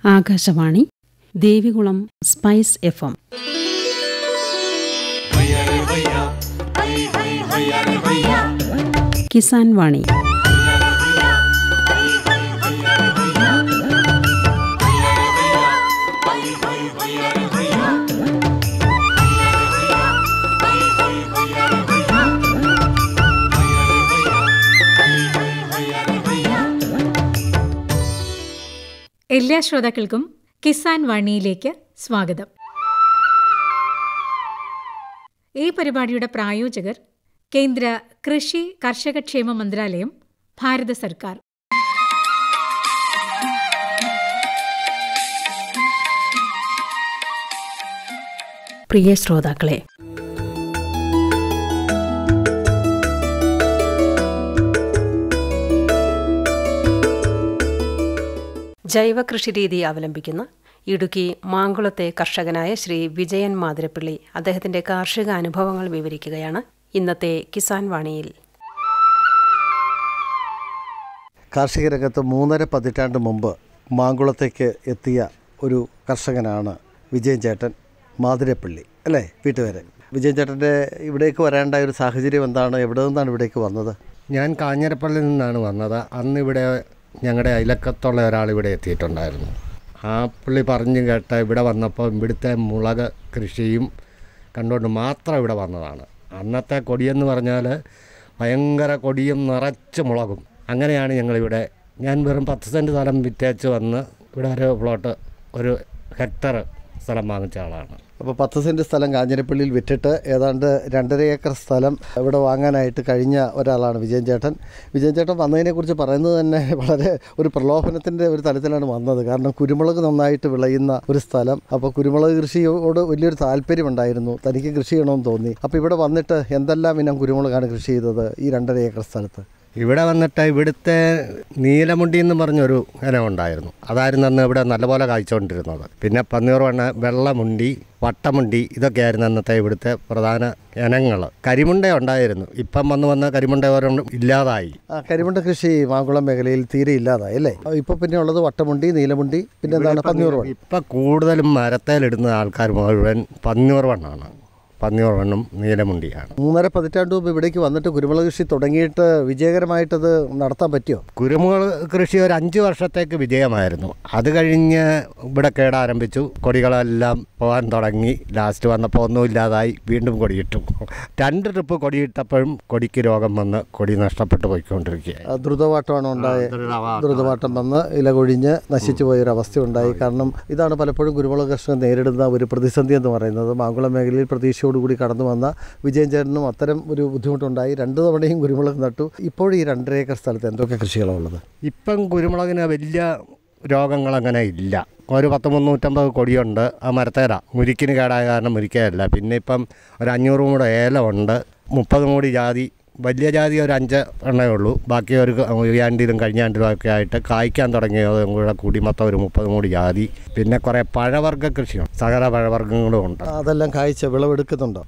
Akashvani Devikulam spice FM. Kisan Vani. എല്ലാ ശ്രോതാക്കൾക്കും കിസാൻ വാണിയിലേക്ക് സ്വാഗതം. ഈ പരിപാടിയുടെ പ്രായോജകർ കേന്ദ്ര കൃഷി കർഷകക്ഷേമ മന്ത്രാലയം, ഭാരത സർക്കാർ. പ്രിയ ശ്രോതാക്കളെ, ജൈവ കൃഷിരീതി അവലംബിക്കുന്ന ഇടുക്കി മാങ്കുളത്തെ കർഷകനായ ശ്രീ വിജയൻ മാതിരപ്പിള്ളി അദ്ദേഹത്തിന്റെ കാർഷിക അനുഭവങ്ങൾ വിവരിക്കുകയാണ് ഇന്നത്തെ കിസാൻ വാണിയിൽ. കാർഷിക രംഗത്ത് 3.5 പതിറ്റാണ്ട് മുമ്പ് മാങ്കുളത്തേക്ക് എത്തിയ ഒരു കർഷകനാണ് വിജയൻ ചേട്ടൻ മാതിരപ്പിള്ളി, അല്ലേ വീട്ടുകാരൻ? വിജയൻ ചേട്ടൻ്റെ ഇവിടേക്ക് വരേണ്ട ഒരു സാഹചര്യം എന്താണ്? എവിടെ നിന്നാണ് ഇവിടേക്ക് വന്നത്? ഞാൻ കാഞ്ഞിരപ്പള്ളിയിൽ നിന്നാണ് വന്നത്. അന്നിവിടെ ഞങ്ങളുടെ അയലക്കത്തുള്ള ഒരാൾ ഇവിടെ എത്തിയിട്ടുണ്ടായിരുന്നു. ആ പുള്ളി പറഞ്ഞു കേട്ട ഇവിടെ വന്നപ്പോൾ ഇവിടുത്തെ മുളക് കൃഷിയും കണ്ടുകൊണ്ട് മാത്രം ഇവിടെ വന്നതാണ്. അന്നത്തെ കൊടിയെന്ന് പറഞ്ഞാൽ ഭയങ്കര കൊടിയും നിറച്ച് മുളകും. അങ്ങനെയാണ് ഞങ്ങളിവിടെ, ഞാൻ വെറും 10 സെൻറ്റ് സ്ഥലം വിറ്റേച്ച് വന്ന് ഇവിടെ ഒരു പ്ലോട്ട്, ഒരു ഹെക്ടർ സ്ഥലം വാങ്ങിച്ച ആളാണ്. അപ്പോൾ 10 സെൻറ്റ് സ്ഥലം കാഞ്ഞിരപ്പള്ളിയിൽ വിറ്റിട്ട് ഏതാണ്ട് 2.5 ഏക്കർ സ്ഥലം ഇവിടെ വാങ്ങാനായിട്ട് കഴിഞ്ഞ ഒരാളാണ് വിജയൻ ചേട്ടൻ. വിജയൻ ചേട്ടൻ വന്നതിനെക്കുറിച്ച് പറയുന്നത് തന്നെ വളരെ ഒരു പ്രലോഭനത്തിൻ്റെ ഒരു തലത്തിലാണ് വന്നത്. കാരണം കുരുമുളക് നന്നായിട്ട് വിളയുന്ന ഒരു സ്ഥലം. അപ്പോൾ കുരുമുളക് കൃഷിയോട് വലിയൊരു താല്പര്യമുണ്ടായിരുന്നു, തനിക്ക് കൃഷി ചെയ്യണമെന്ന് തോന്നി. അപ്പോൾ ഇവിടെ വന്നിട്ട് എന്തെല്ലാം ഇനം കുരുമുളകാണ് കൃഷി ചെയ്തത് ഈ 2.5 ഏക്കർ സ്ഥലത്ത്? ഇവിടെ വന്നിട്ട് ഇവിടുത്തെ നീലമുണ്ടി എന്ന് പറഞ്ഞൊരു ഇനം ഉണ്ടായിരുന്നു. അതായിരുന്നു അന്ന് ഇവിടെ നല്ലപോലെ കായ്ച്ചുകൊണ്ടിരുന്നത്. പിന്നെ പന്നീർവണ്ണ, വെള്ളമുണ്ടി, വട്ടമുണ്ടി, ഇതൊക്കെയായിരുന്നു അന്നത്തെ ഇവിടുത്തെ പ്രധാന ഇനങ്ങൾ. കരിമുണ്ട ഉണ്ടായിരുന്നു. ഇപ്പം വന്ന് കരിമുണ്ട ഓരോന്നും ഇല്ലാതായി. കരിമുണ്ട കൃഷി മാങ്കുളം മേഖലയിൽ തീരെ ഇല്ലാതായി അല്ലേ? ഇപ്പോൾ പിന്നെ ഉള്ളത് വട്ടമുണ്ടി, നീലമുണ്ടി, പിന്നെ എന്താണ് പന്നീർവണ്ണം. ഇപ്പം കൂടുതലും മരത്തേലിടുന്ന ആൾക്കാർ മുഴുവൻ പന്നീർവണ്ണാണ്. പന്നീർവണ്ണും നീലമുണ്ടിയാണ്. 3.5 പതിറ്റാണ്ട് മുമ്പ് ഇവിടേക്ക് വന്നിട്ട് കുരുമുളക് കൃഷി തുടങ്ങിയിട്ട് വിജയകരമായിട്ടത് നടത്താൻ പറ്റിയോ? കുരുമുളക് കൃഷി ഒരു 5 വർഷത്തേക്ക് വിജയമായിരുന്നു. അത് കഴിഞ്ഞ് ഇവിടെ കേടാരംഭിച്ചു, കൊടികളെല്ലാം പോകാൻ തുടങ്ങി. ലാസ്റ്റ് വന്നപ്പോൾ ഒന്നുമില്ലാതായി, വീണ്ടും കൊടിയിട്ടു. 2 ട്രിപ്പ് കൊടിയിട്ടപ്പോഴും കൊടിക്ക് രോഗം വന്ന് കൊടി നഷ്ടപ്പെട്ടു പോയിക്കൊണ്ടിരിക്കുകയാണ്. ദ്രുതവാട്ടമാണ് ഉണ്ടായത്. ദ്രുതവാട്ടം വന്ന് ഇല കൊഴിഞ്ഞ് നശിച്ചു പോയൊരവസ്ഥ ഉണ്ടായി. കാരണം ഇതാണ് പലപ്പോഴും കുരുമുളക് കർഷകർ നേരിടുന്ന ഒരു പ്രതിസന്ധി എന്ന് പറയുന്നത്. മാങ്കുളം മേഖലയിൽ പ്രതീക്ഷയോടുകൂടി കടന്നു വന്ന വിജയൻ ചേട്ടനും അത്തരം ഒരു ബുദ്ധിമുട്ടുണ്ടായി. 2 തവണയും കുരുമുളക് നട്ടു. ഇപ്പോൾ ഈ 2.5 ഏക്കർ സ്ഥലത്ത് എന്തൊക്കെ കൃഷികളാണ് ഉള്ളത്? ഇപ്പം കുരുമുളകിന് വലിയ രോഗങ്ങളങ്ങനെ ഇല്ല. ഒരു 350 കൊടിയുണ്ട്. ആ മരത്തേല മുരിക്കിന് കേടായ കാരണം മുരിക്കയല്ല. പിന്നെ ഇപ്പം ഒരു 500 മൂട് ഏലമുണ്ട്. 30 മൂടി ജാതി, വലിയ ജാതി ഒരു 5 എണ്ണേ ഉള്ളൂ. ബാക്കി ഒരു ആണ്ടിലും കഴിഞ്ഞ ആണ്ടിലും ഒക്കെ ആയിട്ട് കായ്ക്കാൻ തുടങ്ങിയതും കൂടെ കൂടി മൊത്തം ഒരു 30 മൂടി ജാതി. പിന്നെ കുറേ പഴവർഗ്ഗ കൃഷിയുണ്ട്, സകല പഴവർഗ്ഗങ്ങളും ഉണ്ട്. അതെല്ലാം കായ്ച്ച വിളവെടുക്കുന്നുണ്ട്.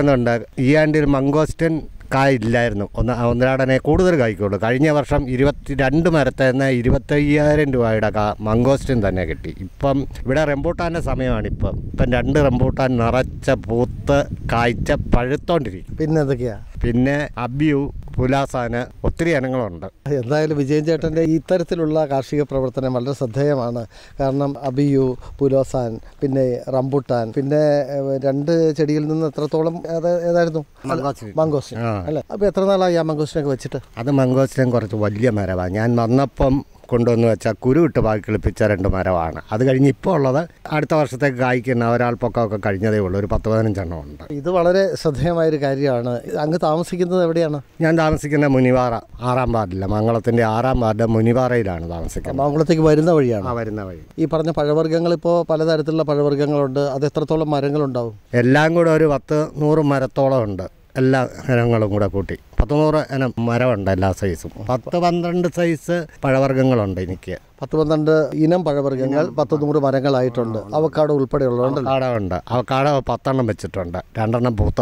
ഈ ആണ്ടിൽ മംഗോസ്റ്റൻ കായ് ഇല്ലായിരുന്നു. ഒന്നിരാടനെ കൂടുതൽ കായ്ക്കുള്ളൂ. കഴിഞ്ഞ വർഷം 22 മരത്തിൽ നിന്ന് 25,000 രൂപയുടെ മംഗോസ്റ്റിൻ തന്നെ കിട്ടി. ഇപ്പം ഇവിടെ റംബൂട്ടാൻ്റെ സമയമാണ്. ഇപ്പം 2 റംബൂട്ടാൻ നിറച്ച പൂത്ത് കായ്ച്ച പഴുത്തോണ്ടിരിക്കും. പിന്നെ എന്തൊക്കെയാ? പിന്നെ അബിയു, പുലാസാന്, ഒത്തിരി ഇനങ്ങളുണ്ട്. എന്തായാലും വിജയൻ ചേട്ടൻ്റെ ഇത്തരത്തിലുള്ള കാർഷിക പ്രവർത്തനം വളരെ ശ്രദ്ധേയമാണ്. കാരണം അബിയു, പുലോസാൻ, പിന്നെ റംബുട്ടാൻ, പിന്നെ 2 ചെടിയിൽ നിന്ന് എത്രത്തോളം ഏതായിരുന്നു? മംഗോസ്റ്റിൻ അല്ലേ? അപ്പോൾ എത്ര നാളായി ആ മംഗോസ്റ്റിനൊക്കെ വെച്ചിട്ട്? അത് മംഗോസ്റ്റിൻ കുറച്ച് വലിയ മരമാണ്. ഞാൻ വന്നപ്പം കൊണ്ടുവന്ന് വെച്ചാൽ കുരു ഇട്ട് ബാക്കി കിളിപ്പിച്ച 2 മരമാണ്. അത് കഴിഞ്ഞ് ഇപ്പോൾ ഉള്ളത് അടുത്ത വർഷത്തേക്ക് കായ്ക്കുന്ന ഒരാൾപ്പൊക്കമൊക്കെ കഴിഞ്ഞതേ ഉള്ളൂ. ഒരു 10-15 എണ്ണം ഉണ്ട്. ഇത് വളരെ ശ്രദ്ധേയമായൊരു കാര്യമാണ്. അങ്ങ് താമസിക്കുന്നത് എവിടെയാണ്? ഞാൻ താമസിക്കുന്ന മുനിവാറ 6-ാം വാർഡില്ല. മംഗളത്തിൻ്റെ 6-ാം വാർഡ് മുനിവാറയിലാണ് താമസിക്കുന്നത്. മംഗളത്തേക്ക് വരുന്ന വഴിയാണ്? വരുന്ന വഴി. ഈ പറഞ്ഞ പഴവർഗ്ഗങ്ങൾ, ഇപ്പോൾ പലതരത്തിലുള്ള പഴവർഗ്ഗങ്ങളുണ്ട്. അത് എത്രത്തോളം മരങ്ങളുണ്ടാവും? എല്ലാം കൂടെ ഒരു 10-100 മരത്തോളം ഉണ്ട്. എല്ലാ ഇനങ്ങളും കൂടെ കൂട്ടി 10-100 ഇനം മരമുണ്ട്. എല്ലാ സൈസും 10-12 സൈസ് പഴവർഗ്ഗങ്ങളുണ്ട് എനിക്ക്. 10-12 ഇനം പഴവർഗ്ഗങ്ങൾ 10-100 മരങ്ങളായിട്ടുണ്ട്. അവക്കാടോ ഉൾപ്പെടെയുള്ളതുണ്ട്. അവക്കാടോ 10 എണ്ണം വെച്ചിട്ടുണ്ട്. 2 എണ്ണം പൂത്തമാണ്.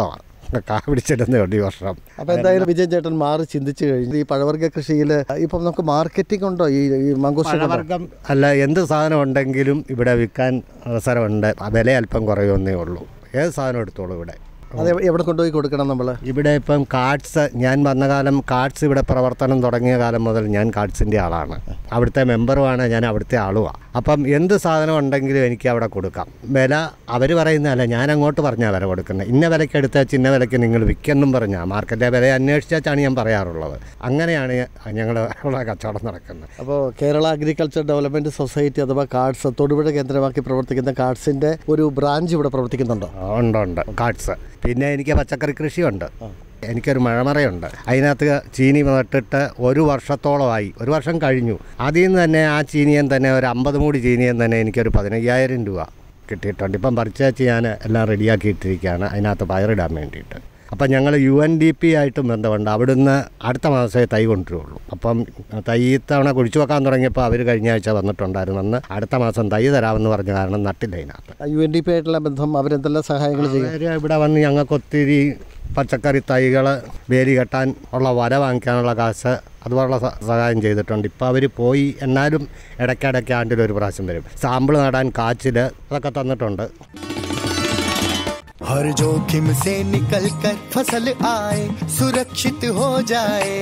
കാ പിടിച്ചിരുന്നേ ഉള്ളൂ ഈ വർഷം. അപ്പോൾ എന്തായാലും വിജയൻ ചേട്ടൻ മാറി ചിന്തിച്ചു കഴിഞ്ഞു. ഈ പഴവർഗ്ഗ കൃഷിയിൽ ഇപ്പം നമുക്ക് മാർക്കറ്റിംഗ് ഉണ്ടോ? ഈ മംഗൂസ് പഴവർഗ്ഗം അല്ല, എന്ത് സാധനം ഉണ്ടെങ്കിലും ഇവിടെ വിൽക്കാൻ അവസരമുണ്ട്. വില അല്പം കുറയുന്നേ ഉള്ളൂ. ഏത് സാധനം എടുത്തോളൂ ഇവിടെ. അത് എവിടെ കൊണ്ടുപോയി കൊടുക്കണം നമ്മൾ? ഇവിടെ ഇപ്പം കാർഡ്സ്, ഞാൻ വന്ന കാലം കാർഡ്സ് ഇവിടെ പ്രവർത്തനം തുടങ്ങിയ കാലം മുതൽ ഞാൻ കാർഡ്സിൻ്റെ ആളാണ്. അവിടുത്തെ മെമ്പറുമാണ്, ഞാൻ അവിടുത്തെ ആളുമാണ്. അപ്പം എന്ത് സാധനം ഉണ്ടെങ്കിലും എനിക്ക് അവിടെ കൊടുക്കാം. വില അവർ പറയുന്നതല്ല, ഞാൻ അങ്ങോട്ട് പറഞ്ഞാൽ വില കൊടുക്കുന്നത്. ഇന്ന വിലയ്ക്ക് എടുത്താൽ ചിന്ന വിലയ്ക്ക് നിങ്ങൾ വിൽക്കെന്നും പറഞ്ഞാൽ മാർക്കറ്റിലെ വില അന്വേഷിച്ചാണ് ഞാൻ പറയാറുള്ളത്. അങ്ങനെയാണ് ഞങ്ങൾ കച്ചവടം നടക്കുന്നത്. അപ്പോൾ കേരള അഗ്രികൾച്ചർ ഡെവലപ്മെൻറ്റ് സൊസൈറ്റി അഥവാ കാർഡ്സ്, തൊടുപുഴ കേന്ദ്രമാക്കി പ്രവർത്തിക്കുന്ന കാർഡ്സിൻ്റെ ഒരു ബ്രാഞ്ച് ഇവിടെ പ്രവർത്തിക്കുന്നുണ്ടോ? ഉണ്ട് കാർഡ്സ്. പിന്നെ എനിക്ക് പച്ചക്കറി കൃഷിയുണ്ട്. എനിക്കൊരു മഴമറയുണ്ട്. അതിനകത്ത് ചീനി നട്ടിട്ട് 1 വർഷത്തോളമായി. 1 വർഷം കഴിഞ്ഞു. അതിൽ നിന്ന് തന്നെ ആ ചീനിയൻ തന്നെ ഒരു 50 മൂടി ചീനിയൻ തന്നെ എനിക്കൊരു 15,000 രൂപ കിട്ടിയിട്ടുണ്ട്. ഇപ്പം പറിച്ചേച്ച് ഞാൻ എല്ലാം റെഡിയാക്കിയിട്ടിരിക്കുകയാണ് അതിനകത്ത് പയറിടാൻ വേണ്ടിയിട്ട്. അപ്പം ഞങ്ങൾ UNDP ആയിട്ടും ബന്ധമുണ്ട്. അവിടുന്ന് അടുത്ത മാസമേ തൈ കൊണ്ടുവരുള്ളൂ. അപ്പം തൈ തവണ കുഴിച്ചു വെക്കാൻ തുടങ്ങിയപ്പോൾ അവർ കഴിഞ്ഞ ആഴ്ച വന്നിട്ടുണ്ടായിരുന്നു. അന്ന് അടുത്ത മാസം തൈ തരാമെന്ന് പറഞ്ഞ കാരണം നട്ടില്ല. അതിനകത്ത് UNDP ആയിട്ടുള്ള ബന്ധം അവരെന്തെല്ലാം സഹായങ്ങൾ ചെയ്യും? ഇവിടെ വന്ന് ഞങ്ങൾക്ക് ഒത്തിരി പച്ചക്കറി തൈകൾ വേലി കെട്ടാൻ ഉള്ള വല വാങ്ങിക്കാനുള്ള കാശ് അതുപോലുള്ള സഹായം ചെയ്തിട്ടുണ്ട്. ഇപ്പോൾ അവർ പോയി, എന്നാലും ഇടയ്ക്കിടയ്ക്ക് ആണ്ടിലൊരു പ്രാവശ്യം വരും. സാമ്പിൾ നടാൻ കാച്ചിൽ അതൊക്കെ തന്നിട്ടുണ്ട്. हर जोखिम से निकल कर फसल आए, सुरक्षित हो जाए।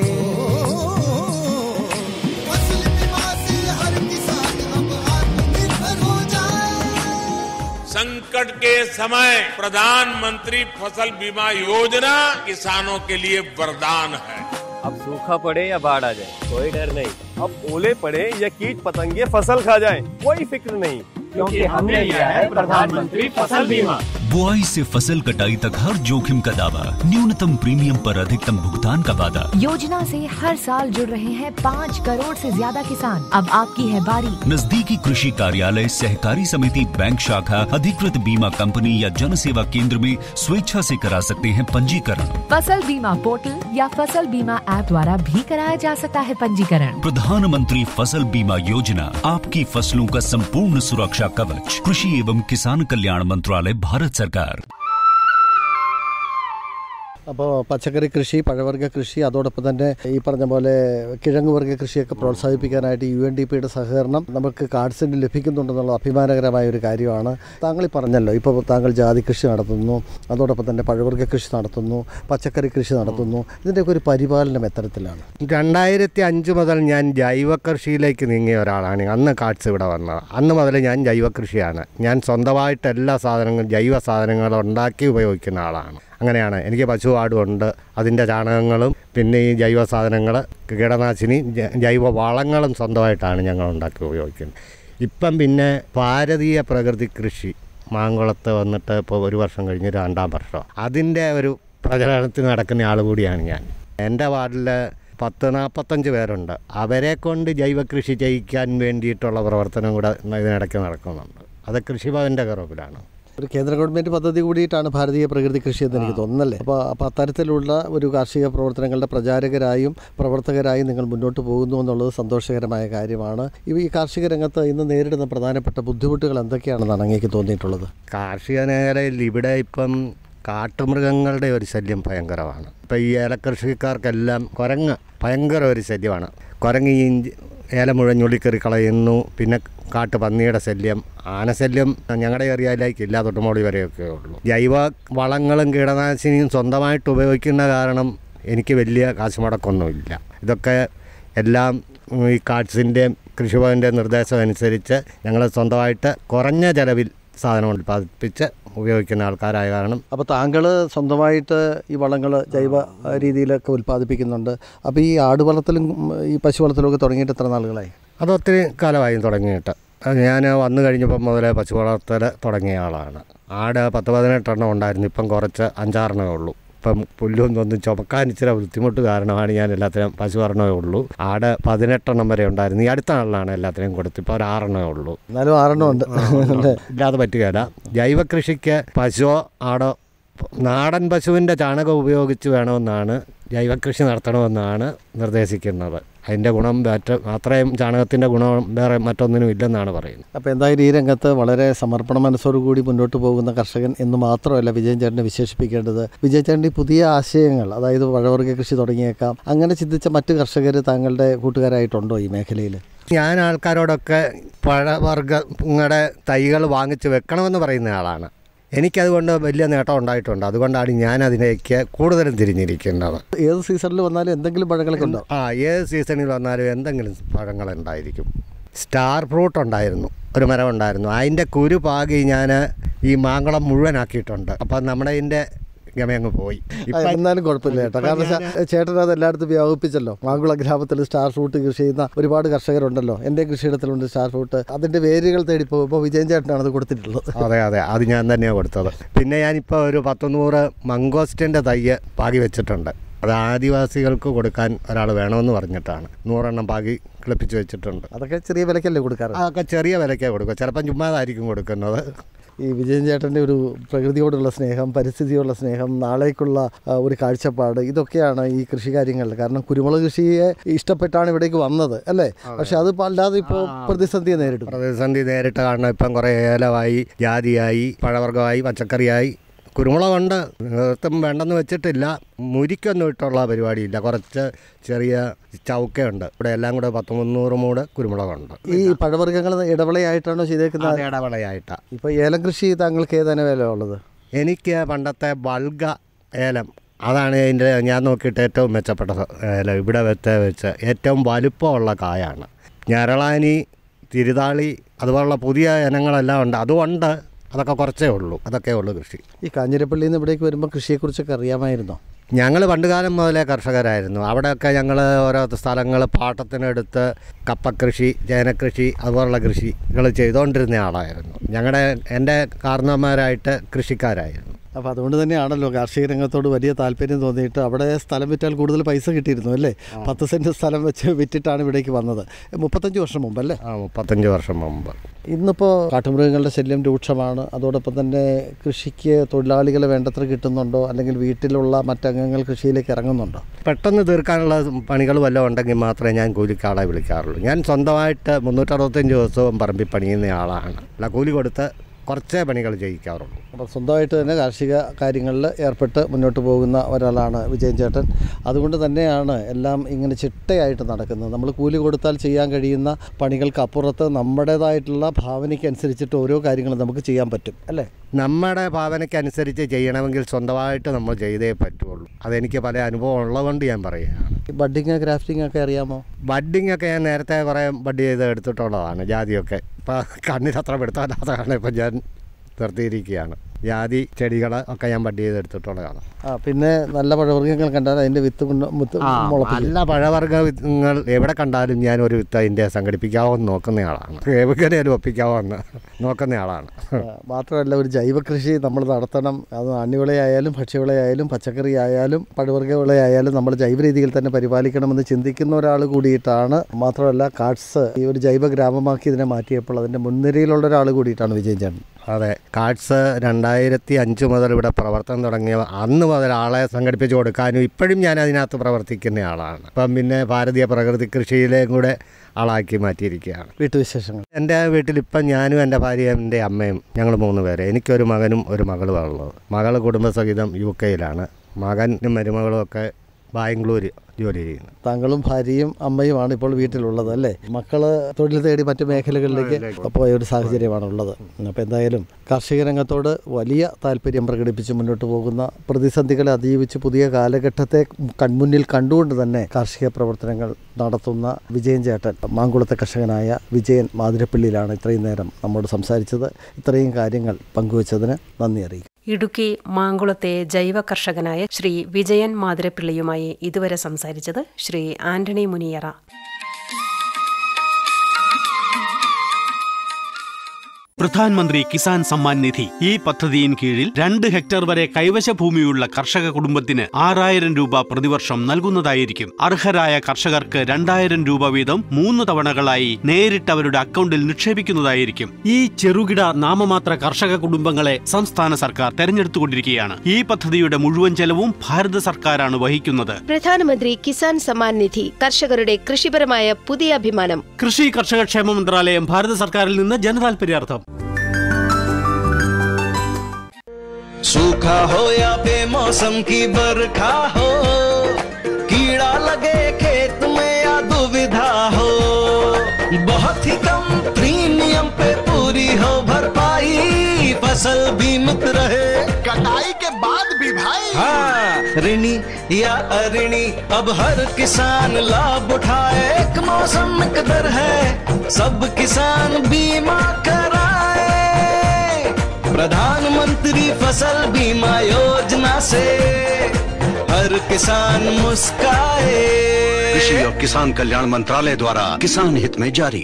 फसल बीमा से हर किसान अब आत्मनिर्भर हो जाए। संकट के समय प्रधानमंत्री फसल बीमा योजना किसानों के लिए वरदान है। अब सूखा पड़े या बाढ़ आ जाए कोई डर नहीं, अब ओले पड़े या कीट पतंगे फसल खा जाए कोई फिक्र नहीं, क्योंकि हमने लिया है प्रधानमंत्री फसल बीमा। बुआई से फसल कटाई तक हर जोखिम का दावा, न्यूनतम प्रीमियम पर अधिकतम भुगतान का वादा। योजना से हर साल जुड़ रहे हैं 5 करोड़ से ज्यादा किसान। अब आपकी है बारी। नजदीकी कृषि कार्यालय, सहकारी समिति, बैंक शाखा, अधिकृत बीमा कंपनी या जन सेवा केंद्र में स्वेच्छा से करा सकते हैं पंजीकरण। फसल बीमा पोर्टल या फसल बीमा ऐप द्वारा भी कराया जा सकता है पंजीकरण। प्रधानमंत्री फसल बीमा योजना, आपकी फसलों का संपूर्ण सुरक्षा कवच। कृषि एवं किसान कल्याण मंत्रालय, भारत सरकार। അപ്പോൾ പച്ചക്കറി കൃഷി, പഴവർഗ്ഗ കൃഷി, അതോടൊപ്പം തന്നെ ഈ പറഞ്ഞ പോലെ കിഴങ്ങ് വർഗ്ഗ കൃഷിയൊക്കെ പ്രോത്സാഹിപ്പിക്കാനായിട്ട് UNDPയുടെ സഹകരണം നമുക്ക് കാർഡ്സിന് ലഭിക്കുന്നുണ്ടെന്നുള്ള അഭിമാനകരമായ ഒരു കാര്യമാണ്. താങ്കൾ ഈ പറഞ്ഞല്ലോ, ഇപ്പോൾ താങ്കൾ ജാതി കൃഷി നടത്തുന്നു, അതോടൊപ്പം തന്നെ പഴവർഗ്ഗ കൃഷി നടത്തുന്നു, പച്ചക്കറി കൃഷി നടത്തുന്നു. ഇതിൻ്റെയൊക്കെ ഒരു പരിപാലനം എത്തരത്തിലാണ്? 2005 മുതൽ ഞാൻ ജൈവ കൃഷിയിലേക്ക് നീങ്ങിയ ഒരാളാണ്. അന്ന് കാർഡ്സ് ഇവിടെ വന്നത്. അന്ന് മുതൽ ഞാൻ ജൈവ കൃഷിയാണ്. ഞാൻ സ്വന്തമായിട്ട് എല്ലാ സാധനങ്ങളും ജൈവ സാധനങ്ങളും ഉണ്ടാക്കി ഉപയോഗിക്കുന്ന ആളാണ്. അങ്ങനെയാണ്. എനിക്ക് പശുവാടുണ്ട്, അതിൻ്റെ ചാണകങ്ങളും പിന്നെ ഈ ജൈവ സാധനങ്ങൾ, കീടനാശിനി, ജൈവ വളങ്ങളും സ്വന്തമായിട്ടാണ് ഞങ്ങൾ ഉണ്ടാക്കി ഉപയോഗിക്കുന്നത്. ഇപ്പം പിന്നെ ഭാരതീയ പ്രകൃതി കൃഷി മാങ്കുളത്ത് വന്നിട്ട് ഇപ്പോൾ 1 വർഷം കഴിഞ്ഞ് 2ാം വർഷം. അതിൻ്റെ ഒരു പ്രചരണത്തിന് നടക്കുന്ന ആൾ കൂടിയാണ് ഞാൻ. എൻ്റെ വാർഡിൽ 40-45 പേരുണ്ട്. അവരെ കൊണ്ട് ജൈവ കൃഷി ചെയ്യിക്കാൻ വേണ്ടിയിട്ടുള്ള പ്രവർത്തനം കൂടെ ഇതിനിടയ്ക്ക് നടക്കുന്നുണ്ട്. അത് കൃഷിഭവൻ്റെ കറവിലാണ്. ഒരു കേന്ദ്ര ഗവൺമെൻറ് പദ്ധതി കൂടിയിട്ടാണ് ഭാരതീയ പ്രകൃതി കൃഷി എന്ന് എനിക്ക് തോന്നുന്നല്ലേ? അപ്പോൾ അത്തരത്തിലുള്ള ഒരു കാർഷിക പ്രവർത്തനങ്ങളുടെ പ്രചാരകരായും പ്രവർത്തകരായും നിങ്ങൾ മുന്നോട്ട് പോകുന്നു എന്നുള്ളത് സന്തോഷകരമായ കാര്യമാണ്. ഈ കാർഷിക രംഗത്ത് ഇന്ന് നേരിടുന്ന പ്രധാനപ്പെട്ട ബുദ്ധിമുട്ടുകൾ എന്തൊക്കെയാണെന്നാണ് അങ്ങേക്ക് തോന്നിയിട്ടുള്ളത്? കാർഷിക മേഖലയിൽ ഇവിടെ ഇപ്പം കാട്ടുമൃഗങ്ങളുടെ ഒരു ശല്യം ഭയങ്കരമാണ്. ഇപ്പം ഈ ഏലക്കൃഷിക്കാർക്കെല്ലാം കുരങ്ങ് ഭയങ്കര ഒരു ശല്യമാണ്. കുരങ്ങ് ഈ ഏല മുഴുവൻ ഞുള്ളിക്കറി കളയുന്നു. പിന്നെ കാട്ടുപന്നിയുടെ ശല്യം, ആനശല്യം ഞങ്ങളുടെ ഏരിയയിലേക്ക് ഇല്ല, തൊട്ടുമോളി വരെയൊക്കെ ഉള്ളൂ. ജൈവ വളങ്ങളും കീടനാശിനിയും സ്വന്തമായിട്ട് ഉപയോഗിക്കുന്ന കാരണം എനിക്ക് വലിയ കാശ് മുടക്കൊന്നുമില്ല. ഇതൊക്കെ എല്ലാം ഈ കാർഡ്സിൻ്റെ കൃഷിഭവൻ്റെ നിർദ്ദേശം അനുസരിച്ച് ഞങ്ങൾ സ്വന്തമായിട്ട് കുറഞ്ഞ ചെലവിൽ സാധനം ഉൽപ്പാദിപ്പിച്ച് ഉപയോഗിക്കുന്ന ആൾക്കാരായ കാരണം. അപ്പോൾ താങ്കൾ സ്വന്തമായിട്ട് ഈ വളങ്ങൾ ജൈവ രീതിയിലൊക്കെ ഉൽപ്പാദിപ്പിക്കുന്നുണ്ട്. അപ്പോൾ ഈ ആട് വളർത്തലും ഈ പശു വളർത്തലും ഒക്കെ തുടങ്ങിയിട്ട് എത്ര നാളുകളായി? അതൊത്തിരി കാലമായി തുടങ്ങിയിട്ട്. ഞാൻ വന്നു കഴിഞ്ഞപ്പം മുതലേ പശു വളർത്തൽ തുടങ്ങിയ ആളാണ്. ആട് 10-18 എണ്ണം ഉണ്ടായിരുന്നു. ഇപ്പം കുറച്ച് 5-6 എണ്ണമേ ഉള്ളൂ. ഇപ്പം പുല്ലൊന്നും ചുമക്കാൻ ഇച്ചിരി ബുദ്ധിമുട്ട് കാരണമാണ് ഞാൻ എല്ലാത്തിനും പശു പറഞ്ഞേ ഉള്ളൂ. ആട് 18 എണ്ണം വരെ ഉണ്ടായിരുന്നു. ഈ അടുത്ത ആളിലാണ് എല്ലാത്തിനെയും കൊടുത്ത്. ഇപ്പോൾ ഒരു 6 എണ്ണമേ ഉള്ളൂ. എന്നാലും 6 എണ്ണം ഉണ്ട്. ഇല്ലാതെ പറ്റുകയില്ല. ജൈവ കൃഷിക്ക് പശുവോ ആടോ നാടൻ പശുവിൻ്റെ ചാണകം ഉപയോഗിച്ച് വേണമെന്നാണ് ജൈവകൃഷി നടത്തണമെന്നാണ് നിർദ്ദേശിക്കുന്നത്. അതിൻ്റെ ഗുണം അത്രയും ചാണകത്തിൻ്റെ ഗുണം വേറെ മറ്റൊന്നിനും ഇല്ലെന്നാണ് പറയുന്നത്. അപ്പോൾ എന്തായാലും ഈ രംഗത്ത് വളരെ സമർപ്പണ മനസ്സോടുകൂടി മുന്നോട്ട് പോകുന്ന കർഷകൻ എന്ന് മാത്രമല്ല വിജയൻ ചേട്ടനെ വിശേഷിപ്പിക്കേണ്ടത്. വിജയൻ ചേട്ടൻ്റെ പുതിയ ആശയങ്ങൾ, അതായത് പഴവർഗ്ഗ കൃഷി തുടങ്ങിയേക്കാം, അങ്ങനെ ചിന്തിച്ച മറ്റ് കർഷകർ താങ്കളുടെ കൂട്ടുകാരായിട്ടുണ്ടോ ഈ മേഖലയിൽ? ഞാൻ ആൾക്കാരോടൊക്കെ പഴവർഗ്ഗങ്ങളുടെ തൈകൾ വാങ്ങിച്ച് വെക്കണമെന്ന് പറയുന്ന ആളാണ്. എനിക്കതുകൊണ്ട് വലിയ നേട്ടം ഉണ്ടായിട്ടുണ്ട്. അതുകൊണ്ടാണ് ഞാൻ അതിലേക്ക് കൂടുതലും തിരിഞ്ഞിരിക്കുന്നത്. ഏത് സീസണിൽ വന്നാലും എന്തെങ്കിലും പഴങ്ങളൊക്കെ ഉണ്ടോ? ഏത് സീസണിൽ വന്നാലും എന്തെങ്കിലും പഴങ്ങളുണ്ടായിരിക്കും. സ്റ്റാർ ഫ്രൂട്ട് ഉണ്ടായിരുന്നു, ഒരു മരം ഉണ്ടായിരുന്നു. അതിൻ്റെ കുരു പാകി ഞാൻ ഈ മാങ്കളം മുഴുവനാക്കിയിട്ടുണ്ട്. അപ്പം നമ്മുടെ ഇതിൻ്റെ ഗമയങ്ങ് പോയി. എന്നാലും കുഴപ്പമില്ല ചേട്ടാ, കാരണം ചേട്ടൻ അത് എല്ലായിടത്തും വ്യാപിപ്പിച്ചല്ലോ. മാങ്കുളം ഗ്രാമത്തിൽ സ്റ്റാർ ഫ്രൂട്ട് കൃഷി ചെയ്യുന്ന ഒരുപാട് കർഷകരുണ്ടല്ലോ. എൻ്റെ കൃഷിയിടത്തിലുണ്ട് സ്റ്റാർ ഫ്രൂട്ട്. അതിൻ്റെ വേരുകൾ തേടി പോകുമ്പോൾ വിജയൻ ചേട്ടനാണ് അത് കൊടുത്തിട്ടുള്ളത്. അതെ, അത് ഞാൻ തന്നെയാണ് കൊടുത്തത്. പിന്നെ ഞാനിപ്പോൾ ഒരു 100 മംഗോസ്റ്റിൻ്റെ തയ്യ് പാകി വെച്ചിട്ടുണ്ട്. അത് ആദിവാസികൾക്ക് കൊടുക്കാൻ ഒരാൾ വേണമെന്ന് പറഞ്ഞിട്ടാണ് 100 പാകി കിളിപ്പിച്ച് വെച്ചിട്ടുണ്ട്. അതൊക്കെ ചെറിയ വിലക്കല്ലേ കൊടുക്കാറ്? അതൊക്കെ ചെറിയ വിലക്കേ കൊടുക്കുക. ചിലപ്പം ചുമ്മാതായിരിക്കും കൊടുക്കുന്നത്. ഈ വിജയൻ ചേട്ടൻ്റെ ഒരു പ്രകൃതിയോടുള്ള സ്നേഹം, പരിസ്ഥിതിയോടുള്ള സ്നേഹം, നാളേക്കുള്ള ഒരു കാഴ്ചപ്പാട്, ഇതൊക്കെയാണ് ഈ കൃഷി കാര്യങ്ങളിൽ. കാരണം കുരുമുളക് കൃഷിയെ ഇഷ്ടപ്പെട്ടാണ് ഇവിടേക്ക് വന്നത് അല്ലേ? പക്ഷെ അത് അല്ലാതെ ഇപ്പോൾ പ്രതിസന്ധി നേരിട്ട് കാരണം ഇപ്പം കുറേ ഏലമായി, ജാതിയായി, പഴവർഗ്ഗമായി, പച്ചക്കറിയായി. കുരുമുളകുണ്ട്, നിർത്തും വേണ്ടെന്ന് വെച്ചിട്ടില്ല. മുരിക്കൊന്നും ഇട്ടുള്ള പരിപാടിയില്ല. കുറച്ച് ചെറിയ ചൗക്കയുണ്ട്. ഇവിടെ എല്ലാം കൂടെ 100-300 മൂട് കുരുമുളകുണ്ട്. ഈ പഴവർഗ്ഗങ്ങൾ ഇടവിളയായിട്ടാണോ ചെയ്തേക്കുന്നത്? ഇടവിളയായിട്ടാണ്. ഇപ്പോൾ ഏലം കൃഷി താങ്കൾക്ക് ഏതാണ് വില ഉള്ളത്? എനിക്ക് പണ്ടത്തെ ബൾഗ ഏലം, അതാണ് ഇതിൻ്റെ ഞാൻ നോക്കിയിട്ട് ഏറ്റവും മെച്ചപ്പെട്ട ഏലം. ഇവിടെ വെച്ച് ഏറ്റവും വലുപ്പമുള്ള കായാണ്. ഞരളാനി, തിരുതാളി അതുപോലുള്ള പുതിയ ഇനങ്ങളെല്ലാം ഉണ്ട്. അതുകൊണ്ട് അതൊക്കെ കുറച്ചേ ഉള്ളൂ. അതൊക്കെ ഉള്ളൂ കൃഷി. ഈ കാഞ്ഞിരപ്പള്ളിയിൽ നിന്ന് ഇവിടേക്ക് വരുമ്പോൾ കൃഷിയെക്കുറിച്ചൊക്കെ അറിയാമായിരുന്നോ? ഞങ്ങൾ പണ്ടുകാലം മുതലേ കർഷകരായിരുന്നു. അവിടെയൊക്കെ ഞങ്ങൾ ഓരോ സ്ഥലങ്ങൾ പാട്ടത്തിനെടുത്ത് കപ്പക്കൃഷി, ചേനക്കൃഷി അതുപോലുള്ള കൃഷികൾ ചെയ്തുകൊണ്ടിരുന്ന ആളായിരുന്നു. എൻ്റെ കാരണവന്മാരായിട്ട് കൃഷിക്കാരായിരുന്നു. അപ്പോൾ അതുകൊണ്ട് തന്നെയാണല്ലോ കാർഷിക രംഗത്തോട് വലിയ താല്പര്യം തോന്നിയിട്ട് അവിടെ സ്ഥലം വിറ്റാൽ കൂടുതൽ പൈസ കിട്ടിയിരുന്നു അല്ലേ? 10 സെൻറ്റ് സ്ഥലം വെച്ച് വിറ്റിട്ടാണ് ഇവിടേക്ക് വന്നത്. 35 വർഷം മുമ്പല്ലേ? 35 വർഷം മുമ്പ്. ഇന്നിപ്പോൾ കാട്ടുമൃഗങ്ങളുടെ ശല്യം രൂക്ഷമാണ്. അതോടൊപ്പം തന്നെ കൃഷിക്ക് തൊഴിലാളികൾ വേണ്ടത്ര കിട്ടുന്നുണ്ടോ? അല്ലെങ്കിൽ വീട്ടിലുള്ള മറ്റംഗങ്ങൾ കൃഷിയിലേക്ക് ഇറങ്ങുന്നുണ്ടോ? പെട്ടെന്ന് തീർക്കാനുള്ള പണികൾ വല്ലതും ഉണ്ടെങ്കിൽ മാത്രമേ ഞാൻ കൂലിക്കാളെ വിളിക്കാറുള്ളൂ. ഞാൻ സ്വന്തമായിട്ട് 365 ദിവസവും പറമ്പിൽ പണിയുന്ന ആളാണ്. അല്ല, കൂലി കൊടുത്ത് കുറച്ചേ പണികൾ ചെയ്യിക്കാറുള്ളൂ. അപ്പോൾ സ്വന്തമായിട്ട് തന്നെ കാർഷിക കാര്യങ്ങളിൽ ഏർപ്പെട്ട് മുന്നോട്ട് പോകുന്ന ഒരാളാണ് വിജയൻ ചേട്ടൻ. അതുകൊണ്ട് തന്നെയാണ് എല്ലാം ഇങ്ങനെ ചിട്ടയായിട്ട് നടക്കുന്നത്. നമ്മൾ കൂലി കൊടുത്താൽ ചെയ്യാൻ കഴിയുന്ന പണികൾക്കപ്പുറത്ത് നമ്മുടേതായിട്ടുള്ള ഭാവനയ്ക്കനുസരിച്ചിട്ട് ഓരോ കാര്യങ്ങളും നമുക്ക് ചെയ്യാൻ പറ്റും അല്ലേ? നമ്മുടെ ഭാവനയ്ക്കനുസരിച്ച് ചെയ്യണമെങ്കിൽ സ്വന്തമായിട്ട് നമ്മൾ ചെയ്തേ പറ്റുള്ളൂ. അതെനിക്ക് പല അനുഭവം ഉള്ളതുകൊണ്ട് ഞാൻ പറയുകയാണ്. ബഡ്ഡിങ്, ഗ്രാഫ്റ്റിംഗ് ഒക്കെ അറിയാമോ? ബഡ്ഡിങ് ഒക്കെ ഞാൻ നേരത്തെ കുറേ ബഡ് ചെയ്ത് എടുത്തിട്ടുള്ളതാണ്. ജാതിയൊക്കെ ഇപ്പം കണ്ണിനത്ര പെടുത്താനാണ് ഇപ്പം ഞാൻ നിർത്തിയിരിക്കുകയാണ്. ജാതി ചെടികൾ ഒക്കെ ഞാൻ ബഡ് ചെയ്തെടുത്തിട്ടുള്ളതാണ്. പിന്നെ നല്ല പഴവർഗ്ഗങ്ങൾ കണ്ടാൽ അതിൻ്റെ വിത്ത് നല്ല പഴവർഗ്ഗങ്ങൾ എവിടെ കണ്ടാലും ഞാനൊരു വിത്ത് അതിൻ്റെ സംഘടിപ്പിക്കാമെന്ന് നോക്കുന്നയാളാണ്. എവിടെയാലും ഒപ്പിക്കാമെന്ന് നോക്കുന്നയാളാണ്. മാത്രമല്ല ഒരു ജൈവകൃഷി നമ്മൾ നടത്തണം. അത് നാണ്യവിളയായാലും ഭക്ഷ്യവിളയായാലും പച്ചക്കറി ആയാലും പഴവർഗ്ഗ വിളയായാലും നമ്മൾ ജൈവ രീതിയിൽ തന്നെ പരിപാലിക്കണമെന്ന് ചിന്തിക്കുന്ന ഒരാൾ കൂടിയിട്ടാണ്. മാത്രമല്ല കാട്സ് ഈ ഒരു ജൈവ ഗ്രാമമാക്കി ഇതിനെ മാറ്റിയപ്പോൾ അതിൻ്റെ മുൻനിരയിലുള്ള ഒരാൾ കൂടിയിട്ടാണ് വിജയൻ ചേട്ടൻ. അതെ, കാട്സ് 2005 മുതൽ ഇവിടെ പ്രവർത്തനം തുടങ്ങിയ അന്ന് മുതൽ ആളെ സംഘടിപ്പിച്ച് കൊടുക്കാനും ഇപ്പോഴും ഞാൻ അതിനകത്ത് പ്രവർത്തിക്കുന്ന ആളാണ്. അപ്പം പിന്നെ ഭാരതീയ പ്രകൃതി കൃഷിയിലേയും കൂടെ ആളാക്കി മാറ്റിയിരിക്കുകയാണ്. വീട്ടുവിശേഷങ്ങൾ എൻ്റെ വീട്ടിലിപ്പം ഞാനും എൻ്റെ ഭാര്യയും എൻ്റെ അമ്മയും ഞങ്ങൾ 3 പേര്. എനിക്കൊരു മകനും ഒരു മകളുമാണ് ഉള്ളത്. മകൾ കുടുംബസഹിതം UK-ലാണ്. മകനും മരുമകളും ഒക്കെ ബാംഗ്ലൂർ ജോലി ചെയ്യുന്നു. താങ്കളും ഭാര്യയും അമ്മയുമാണ് ഇപ്പോൾ വീട്ടിലുള്ളത് അല്ലേ? മക്കള് തൊഴിൽ തേടി മറ്റു മേഖലകളിലേക്ക് പോയ ഒരു സാഹചര്യമാണ് ഉള്ളത്. അപ്പോൾ എന്തായാലും കാർഷിക രംഗത്തോട് വലിയ താല്പര്യം പ്രകടിപ്പിച്ച് മുന്നോട്ട് പോകുന്ന, പ്രതിസന്ധികളെ അതിജീവിച്ച് പുതിയ കാലഘട്ടത്തെ കൺമുന്നിൽ കണ്ടുകൊണ്ട് തന്നെ കാർഷിക പ്രവർത്തനങ്ങൾ നടത്തുന്ന വിജയൻ ചേട്ടൻ, മാങ്കുളത്തെ കർഷകനായ വിജയൻ മാതിരപ്പള്ളിയിലാണ് ഇത്രയും നേരം നമ്മോട് സംസാരിച്ചത്. ഇത്രയും കാര്യങ്ങൾ പങ്കുവച്ചതിന് നന്ദി അറിയിക്കും. ഇടുക്കി മാങ്കുളത്തെ ജൈവ കർഷകനായ ശ്രീ വിജയൻ മാതിരപ്പിള്ളിയുമായി ഇതുവരെ സംസാരിച്ചത് ശ്രീ ആന്റണി മുനിയറ. പ്രധാനമന്ത്രി കിസാൻ സമ്മാൻ നിധി. ഈ പദ്ധതിയിൻ കീഴിൽ 2 ഹെക്ടർ വരെ കൈവശ ഭൂമിയുള്ള കർഷക കുടുംബത്തിന് 6000 രൂപ പ്രതിവർഷം നൽകുന്നതായിരിക്കും. അർഹരായ കർഷകർക്ക് 2000 രൂപ വീതം 3 തവണകളായി നേരിട്ട് അവരുടെ അക്കൗണ്ടിൽ നിക്ഷേപിക്കുന്നതായിരിക്കും. ഈ ചെറുകിട നാമമാത്ര കർഷക കുടുംബങ്ങളെ സംസ്ഥാന സർക്കാർ തെരഞ്ഞെടുത്തുകൊണ്ടിരിക്കുകയാണ്. ഈ പദ്ധതിയുടെ മുഴുവൻ ചെലവും ഭാരത സർക്കാരാണ് വഹിക്കുന്നത്. പ്രധാനമന്ത്രി കിസാൻ സമ്മാൻ നിധി, കർഷകരുടെ കൃഷിപരമായ പുതിയ അഭിമാനം. കൃഷി കർഷക ക്ഷേമ മന്ത്രാലയം, ഭാരത സർക്കാരിൽ നിന്ന് ജനതാൽപര്യാർത്ഥം. सूखा हो या बेमौसम की बरखा हो, कीड़ा लगे खेत में या दुविधा हो, बहुत ही कम प्रीमियम पे पूरी हो भरपाई, फसल बीमित रहे कटाई के बाद भी भाई। हाँ, ऋणी या अऋणी अब हर किसान लाभ उठाए, एक मौसम कदर है सब किसान बीमा कराए। प्रधानमंत्री फसल बीमा योजना से हर किसान मुस्काए। कृषि और किसान कल्याण मंत्रालय द्वारा किसान हित में जारी।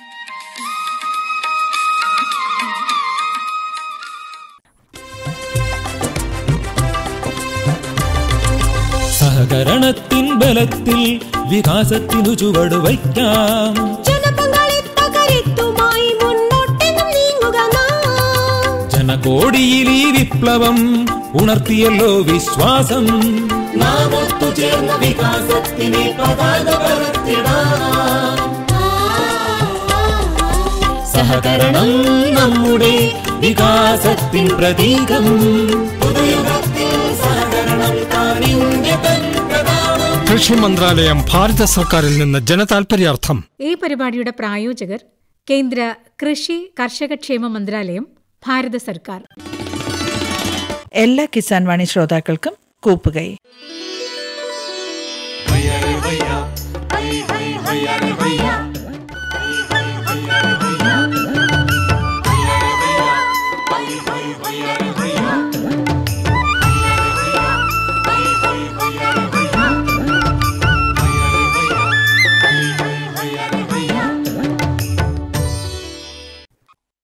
സഹകരണത്തിൻ ബലത്തിൽ വികാസത്തിനു ചുവട് വയ്ക്കാം. ജനകോടിയിൽ ഈ വിപ്ലവം ഉണർത്തിയല്ലോ വിശ്വാസം. നാം ഒത്തുചേർന്ന വികാസത്തിനെ പതാക പറത്തിടാം. സഹകരണം നമ്മുടെ വികാസത്തിൻ പ്രതീകം. പുതുയുഗത്തിൽ സഹകരണം കാണിന്റെ പ്രധാനം. കൃഷി മന്ത്രാലയം, ഭാരത സർക്കാരിൽ നിന്ന് ജനതാൽപര്യാർത്ഥം. ഈ പരിപാടിയുടെ പ്രായോജകർ കേന്ദ്ര കൃഷി കർഷക ക്ഷേമ മന്ത്രാലയം, ഭാരത സർക്കാർ. എല്ലാ കിസാൻ വാണി ശ്രോതാക്കൾക്കും കൂപ്പുകൈ. भैया रे भैया, भैया रे भैया,